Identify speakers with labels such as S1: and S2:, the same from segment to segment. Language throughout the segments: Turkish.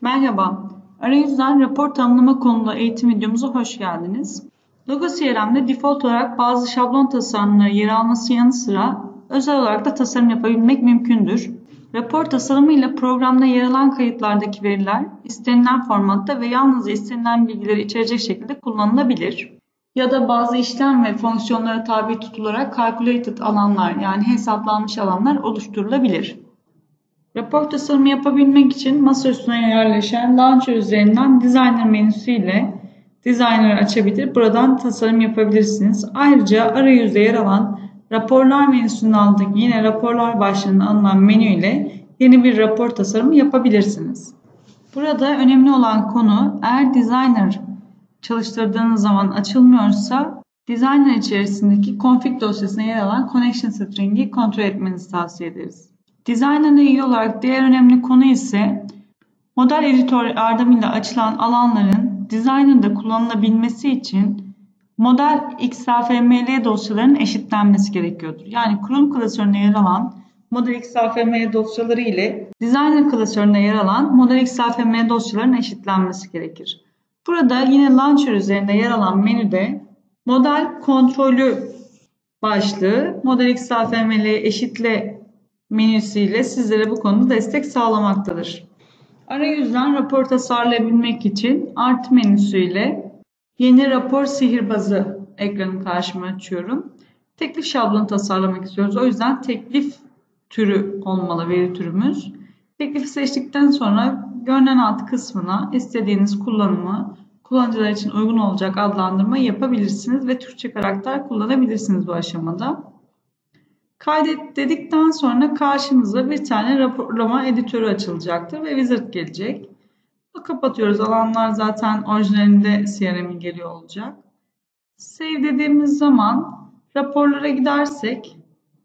S1: Merhaba, arayüzden rapor tanımlama konulu eğitim videomuza hoş geldiniz. Logo CRM'de default olarak bazı şablon tasarımları yer alması yanı sıra özel olarak da tasarım yapabilmek mümkündür. Rapor tasarımı ile programda yer alan kayıtlardaki veriler istenilen formatta ve yalnızca istenilen bilgileri içerecek şekilde kullanılabilir. Ya da bazı işlem ve fonksiyonlara tabi tutularak calculated alanlar yani hesaplanmış alanlar oluşturulabilir. Rapor tasarımı yapabilmek için masa üstüne yerleşen Launcher üzerinden Designer menüsü ile Designer'ı açabilir. Buradan tasarım yapabilirsiniz. Ayrıca arayüzde yer alan Raporlar menüsünün altındaki yine Raporlar başlığının alınan menü ile yeni bir rapor tasarımı yapabilirsiniz. Burada önemli olan konu eğer Designer çalıştırdığınız zaman açılmıyorsa Designer içerisindeki config dosyasına yer alan connection string'i kontrol etmenizi tavsiye ederiz. Designer'la ilgili olarak diğer önemli konu ise model editör yardımıyla açılan alanların Designer'da kullanılabilmesi için model XHTML dosyalarının eşitlenmesi gerekiyordur. Yani kurulum klasöründe yer alan model XHTML dosyaları ile Designer klasöründe yer alan model XHTML dosyalarının eşitlenmesi gerekir. Burada yine Launcher üzerinde yer alan menüde model kontrolü başlığı model XHTML'ye eşitle menüsüyle sizlere bu konuda destek sağlamaktadır. Arayüzden rapor tasarlayabilmek için artı menüsüyle yeni rapor sihirbazı ekranı karşıma açıyorum. Teklif şablonu tasarlamak istiyoruz. O yüzden teklif türü olmalı veri türümüz. Teklifi seçtikten sonra görünen alt kısmına istediğiniz kullanımı kullanıcılar için uygun olacak adlandırmayı yapabilirsiniz ve Türkçe karakter kullanabilirsiniz bu aşamada. Kaydet dedikten sonra karşımıza bir tane raporlama editörü açılacaktır ve wizard gelecek. Kapatıyoruz. Alanlar zaten orijinalinde CRM'in geliyor olacak. Save dediğimiz zaman raporlara gidersek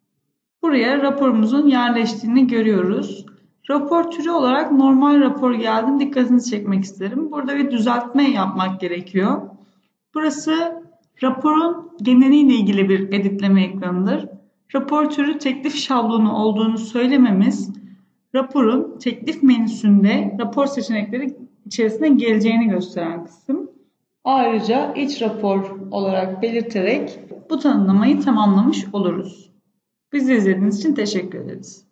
S1: buraya raporumuzun yerleştiğini görüyoruz. Rapor türü olarak normal rapor geldi. Dikkatinizi çekmek isterim. Burada bir düzeltme yapmak gerekiyor. Burası raporun geneliyle ilgili bir editleme ekranıdır. Rapor türü teklif şablonu olduğunu söylememiz raporun teklif menüsünde rapor seçenekleri içerisine geleceğini gösteren kısım. Ayrıca iç rapor olarak belirterek bu tanımlamayı tamamlamış oluruz. Bizi izlediğiniz için teşekkür ederiz.